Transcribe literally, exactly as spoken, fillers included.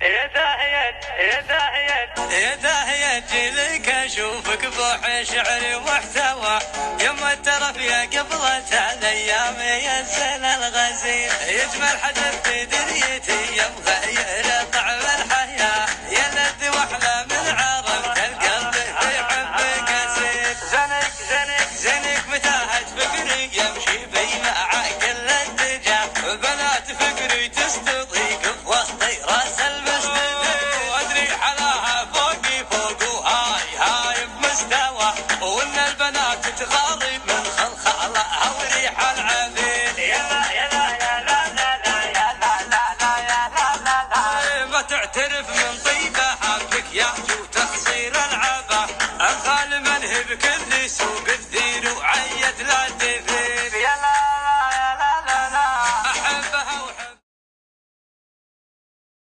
يا داهية يا داهية يا داهية جيلك اشوفك بوح شعري ومحتوى يما الترف يا قبلة الايام ينسل الغزير يجمل حدث في دنيتي يبغى يغير طعم الحياة يا لذ واحلى من عرفت القلب يحب كثير زنك زنك زنك متاهة فكري يمشي بي مع كل اتجاه بنات فكري تستضيق في وسطي راس المسجد وادري حلاها فوقي فوق وهاي هاي بمستوى وان البنات تغارب من خلخالها وريح العبيد يلا يلا يا لا لا لا يا لا لا لا يا لا لا لا ما تعترف من طيبة حبك يا جو تخسير العبا الغال منهب كل سوق